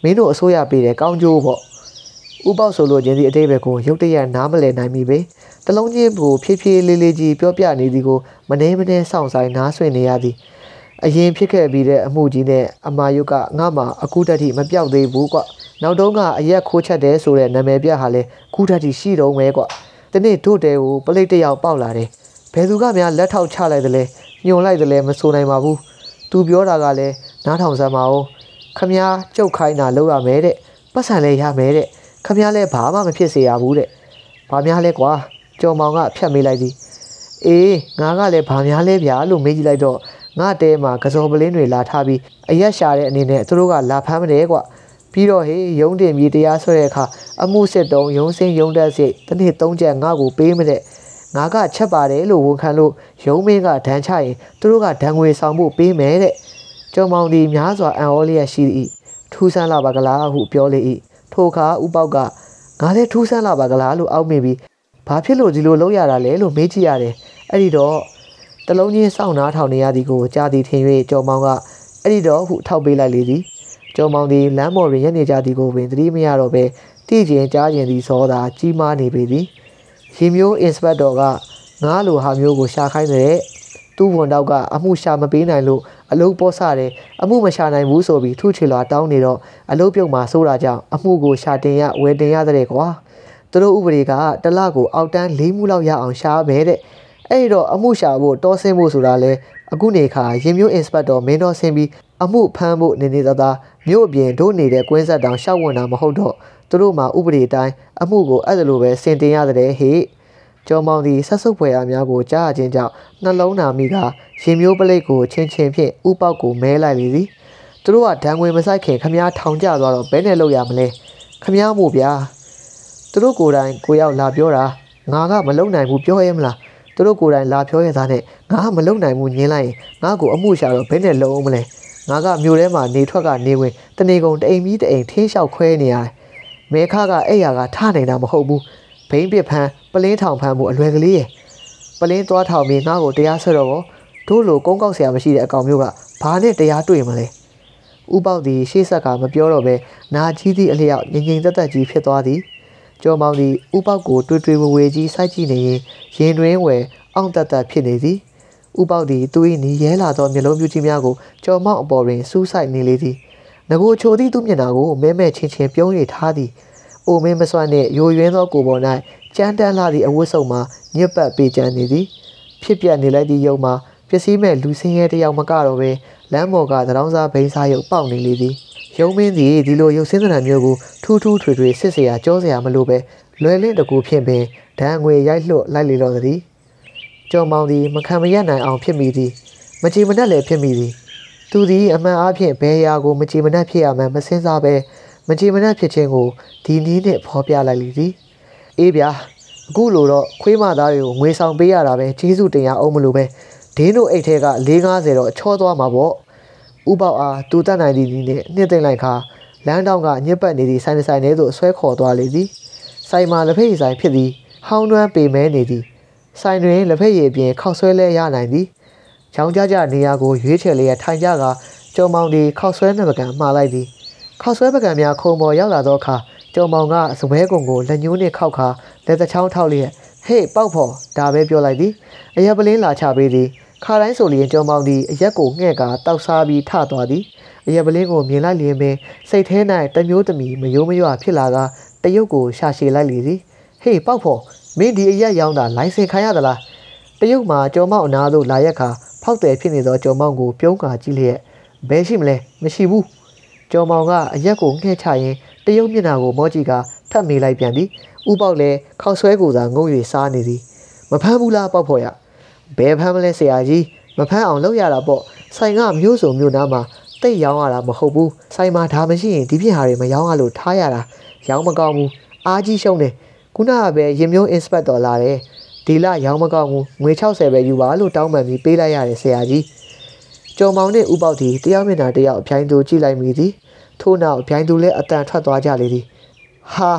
[SPEAKER 1] မင်းတို့အစိုးရပေးတဲ့ကောင်းကျိုးပေါ့ဥပေါက်ဆိုလို့ချင်းဒီအတိတ်ဘက်ကိုရုတ်တရက်နားမလည်နိုင်ပြီပဲတလုံးချင်းကိုဖြည်းဖြည်းလေးလေးကြီးပြောပြနေသည်ကိုမနှဲမနှဲစောင့်ဆိုင်နားဆွင့်နေရသည်အရင်ဖြစ်ခဲ့ပြီးတဲ့အမှုကြီးနဲ့အမာယုတ်ကငါ့မှာအခုတည်းမပြောက်သေးဘူးကွနောက်တုန်းကအရက်ခိုးချက်တယ်ဆိုတဲ့နာမည်ပြဟာလဲခုတည်းရှိတော့မဲကွတနေ့တို့တဲကိုပလိတ်တယောက်ပေါက်လာတယ်ဘယ်သူကများလက်ထောက်ချလိုက်တယ်လဲညွန်လိုက်တယ်လဲမဆိုနိုင်ပါဘူးသူပြောတာကလည်းနားထောင်စမ်းပါဦးခမည်းကျုပ်ခိုင်းတာလုပ်ရမယ်တဲ့ပတ်စံလဲရမယ်တဲ့ခမည်းလဲဘာမှမဖြစ်စေရဘူးတဲ့ဘာများလဲကွာကျော်မောင်ကဖြတ်မေးလိုက်သည်အေးငါကလည်းဘာများလဲဗျာလို့မေးကြည့်လိုက်တော့ငါတဲမှာကစောပလင်းတွေလာထားပြီးအရက်ရှာတဲ့အနေနဲ့သူတို့ကလာဖမ်းမတယ်ကွပြီးတော့ဟေးရုံးတင်ပြီးတရားဆွဲတဲ့အခါအမှုစစ်တုံးရုံးစင်းရုံးတက်စိတ်တစ်နေ့3ချက်ငါ့ကိုပေးမတဲ့ငါကချက်ပါတယ်လို့ဝန်ခံလို့ရုံးမင်းကဒဏ်ချရင်သူတို့ကဒဏ်ငွေဆောင်ဖို့ပေးမယ်တဲ့ကျော်မောင်ဒီများစွာအံ့ဩလျက်ရှိ၏ထူးဆန်းလာပါကလားဟုပြောလေ၏ထိုအခါဥပေါက်ကငါလည်းထူးဆန်းလာပါကလားလို့အောက်မိပြီးဘာဖြစ်လို့ဒီလိုလုပ်ရတာလဲလို့မေးကြည့်ရတယ်အဲ့ဒီတော့တလုံးချင်းစောင့်နားထောင်နေရသည်ကိုကြားသည်ထင်၍ကျော်မောင်ကအဲ့ဒီတော့ဟုထောက်ပေးလိုက်လေသည်ကျော်မောင်သည်လမ်းပေါ်တွင်ရက်နေကြသည်ကိုပင်သတိမရတော့ပဲတိကျင်ကြားကျင်သည်စောသာကြီးမားနေပေသည်ရေမျိုးအင်စပက်တော်ကငါးလိုဟာမျိုးကိုရှာခိုင်းတဲ့သူ့ဝန်တော့ကအမှုရှာမပေးနိုင်လို့အလုပ်ပေါ်စားတယ်အမှုမရှာနိုင်ဘူးဆိုပြီးထုချေလာတောင်းနေတော့အလုပ်ပြုတ်မှာစိုးတာကြောင့်အမှုကိုရှာတင်ရဝယ်တင်ရတဲ့ကွာသူတို့ဥပဒေကတလကိုအောက်တန်း၄မှုလောက်ရအောင်ရှာမယ်တဲ့အဲ့တော့အမှုရှာဖို့တောဆင်းဖို့ဆိုတာလဲအခုနေခါရင်မျိုးအင်စပက်တော်မင်းတော်ဆင်းပြီးအမှုဖမ်းဖို့နေနေသားသားမြို့အပြင်တို့နေတဲ့ကွင်းဆက်တောင်ရှောက်ဝင်တာမဟုတ်တော့သူတို့မှာဥပဒေတိုင်းအမှုကိုအဲ့လိုပဲစင်တင်ရတဲ့ဟေ့ကျော်မောင်သည်ဆက်စုပ်ဖွယ်အားများကိုကြားအချင်းကြောင့်နှလုံးနာမိကရင်မျိုးပလိတ်ကိုချင်းချင်းဖြင့်ဥပေါက်ကိုမဲလိုက်လေသည်သူတို့ကဒဏ်ငွေမဆိုင်ခင်ခမားထောင်ကျသွားတော့ဘယ်နဲ့လုပ်ရမလဲခမားမို့ဗျာသူတို့ကိုယ်တိုင်ကိုရောက်လာပြောတာငါကမလုံနိုင်ဘူးပြောရဲမလားသူတို့ကိုယ်တိုင်လာပြောရသားနဲ့ငါကမလုံနိုင်ဘူးညင်းလိုက်ရင်ငါ့ကိုအမှုရှာတော့ဘယ်နဲ့လုံအောင်မလဲငါကမြို့ထဲမှာနေထွက်ကနေဝင်တနေကုန်တအိမ်ပြီးတအိမ်ထင်းလျှောက်ခွဲနေရတယ်မဲခါကအဲ့ရကထနိုင်တာမဟုတ်ဘူးဘိန်းပစ်ဖမ်းပလင်းထောင်ဖမ်းမှုအလွယ်ကလေးရဲ့ပလင်းသွားထောင်ပြီးငါ့ကိုတရားဆွဲတော့တို့လိုကုန်းကောက်ဆရာမရှိတဲ့အကောင်မျိုးကဘာနဲ့တရားတွေ့မလဲဥပေါက်သည်ရှေ့ဆက်ကမပြောတော့ပဲနာကြီးသည့်အလျောက်ငြိမ်ငြိမ်သက်သက်ကြီးဖြစ်သွားသည်ကျော်မောင်သည်ဥပေါက်ကိုတွေ့ဝေကြီးစိုက်ကြည့်နေရင်ရင်တွင်ဝယ်အောင့်တက်တက်ဖြစ်နေသည်ဥပေါက်သည်သူ၏နီးရဲလာသောမျက်လုံးပြူကြီးများကိုကျော်မောင်အပေါ်တွင်စူးစိုက်နေလေသည်ငကိုချိုသည့်သူ့မျက်နှာကိုမဲမဲချင်းချင်းပြုံး၍ထားသည်အိုမင်းမစွမ်းနှင့်ရိုရွင်းသောကိုယ်ပေါ်၌ကြမ်းတမ်းလာသည့်အဝတ်စုံမှာညစ်ပတ်ပေကျန်းနေသည်ဖြစ်ပြနေလိုက်သည့်ရုံမှာပစ္စည်းမဲ့လူစင်းရဲတယောက်မကတော့ပဲလမ်းပေါ်ကသတောင်းစားဘိန်းစားရုပ်ပေါက်နေလေသည်ရုံမင်းသည်ဒီလိုရုပ်စင်းသဏ္ဍာန်မျိုးကိုထူးထူးထွေထွေစစ်เสียကြောเสียမလို့ပဲလွယ်လင့်တကူဖြင့်ပင်ဒဏ်ငွေရိုက်လွတ်လိုက်လေတော့သည်ကျော်မောင်သည်မခံမရနိုင်အောင်ဖြစ်မိသည်မကြည်မနှက်လည်းဖြစ်မိသည်သူသည်အမှန်အားဖြင့်ဘယ်ရာကိုမကြည်မနှက်ဖြစ်ရမှန်းမစင်စားပဲမကြည်မနှက်ဖြစ်ခြင်းကိုဒီနည်းနဲ့ဖော်ပြလိုက်လေသည်အေးဗျာအခုလိုတော့ခွေးမသားတွေကိုငွေဆောင်ပေးရတာပဲကျေးဇူးတင်ရအောင်မလို့ပဲဒင်းတို့အိတ်ထဲက450တော့ချောသွားမှာပေါ့ဥပေါက်အားသူတတ်နိုင်သည့်နည်းနဲ့နှစ်သိမ့်လိုက်ခါလမ်းတောင်ကညစ်ပတ်နေသည့်ဆိုင်ထဲသို့ဆွဲခေါ်သွားလေသည်ဆိုင်မှာလက်ဖက်ရည်ဆိုင်ဖြစ်သည်ဟောင်းနှွမ်းပေမဲနေသည်ဆိုင်တွင်လက်ဖက်ရည်အပြင်ခောက်ဆွဲလဲရနိုင်သည်ချောင်းကြကြနေရာကိုရွေးချယ်လျက်ထိုင်ကြကကျော်မောင်သည်ခောက်ဆွဲနှပကံမှားလိုက်သည်ခောက်ဆွဲပကံများခုံပေါ်ရောက်လာသောအခါကျော်မောင်ကစပွဲကုံကိုလက်ညှိုးနှင့်ခောက်ခါလက်သချောင်းထောက်လျက်ဟေ့ပေါက်ဖော်ဒါပဲပြောလိုက်သည်အရက်ပလင်းလာချပေးသည်ခါတိုင်းဆိုလျင်ကျော်မောင်သည်အရက်ကိုငှဲ့ကာတောက်စားပြီးထသွားသည်အရက်ပလင်းကိုမြင်လိုက်လျင်ပင်စိတ်ထဲ၌တမျိုးသမီးမယိုးမရွဖြစ်လာကတရုတ်ကိုရှာရှည်လိုက်လေသည်ဟေးပေါက်ဖော်မင်းဒီအရက်ရောင်းတာလိုင်စင်ခံရသလားတရုတ်မှာကျော်မောင်အနာသို့လာရက်ခါဖောက်တယ်ဖြစ်နေသောကျော်မောင်ကိုပြုံးကာကြည့်လျက်ဘယ်ရှိမလဲမရှိဘူးကျော်မောင်ကအရက်ကိုငှဲ့ချရင်တရုတ်မျက်နှာကိုမောကြည့်ကထပ်မေးလိုက်ပြန်သည်ဥပေါက်လည်းခောက်ဆွဲကိုသာငုံ၍စားနေသည်မဖမ်းဘူးလားပေါက်ဖော်ရဘယ်ဖမ်းမလဲဆရာကြီးမဖမ်းအောင်လုပ်ရတာပေါ့ဆိုင်ကမျိုးစုံမျိုးနားမှာတိတ်ရောင်းရတာမဟုတ်ဘူးဆိုင်မှာဒါမရှိရင်ဒီပြင်ဟာတွေမရောင်းရလို့ထားရတာရောင်းမကောင်းဘူးအားကြီးရှုံးတယ်ခုနကပဲရင်မျိုးအင်စပက်တော်လာတယ်ဒီလရောင်းမကောင်းဘူးငွေ60ပဲယူပါလို့တောင်းပန်ပြီးပေးလိုက်ရတယ်ဆရာကြီးကျော်မောင်နဲ့ဥပေါက်သည်တရားမျက်နှာတယောက်အပြိုင်သူကြည့်လိုက်မိသည်ထို့နောက်အပြိုင်သူလည်းအတန်ထွက်သွားကြလေသည်ဟာ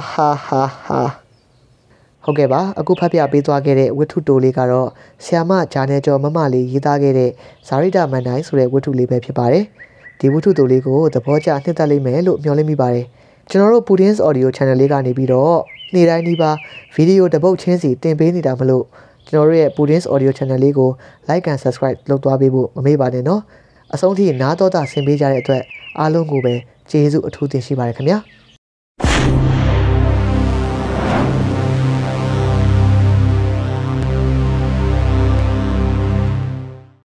[SPEAKER 1] ဟုတ်ကဲ့ပါအခုဖတ်ပြပေးသွားခဲ့တဲ့ဝတ္ထုတိုလေးကတော့ဆီယာမဂျာနယ်ကျော်မမလေးရေးသားခဲ့တဲ့ဇာရိတာမန်တိုင်းဆိုတဲ့ဝတ္ထုလေးပဲဖြစ်ပါတယ်ဒီဒီဝတ္ထုတိုလေးကိုသဘောကျနှစ်သက်လိမ့်မယ်လို့မျှော်လင့်မိပါတယ်ကျွန်တော်တို့ Pudins Audio Channel လေးကနေပြီးတော့နေ့တိုင်းဒီပါဗီဒီယိုတစ်ပုတ်ချင်းစီတင်ပေးနေတာမလို့ကျွန်တော်တို့ရဲ့ Pudins Audio Channel လေးကို Like and Subscribe လုပ်သွားပေးဖို့မမေ့ပါနဲ့နော်အဆုံးထိနားတော်တာဆင်ပေးကြတဲ့အတွက်အားလုံးကိုပဲကျေးဇူးအထူးတင်ရှိပါတယ်ခင်ဗျာ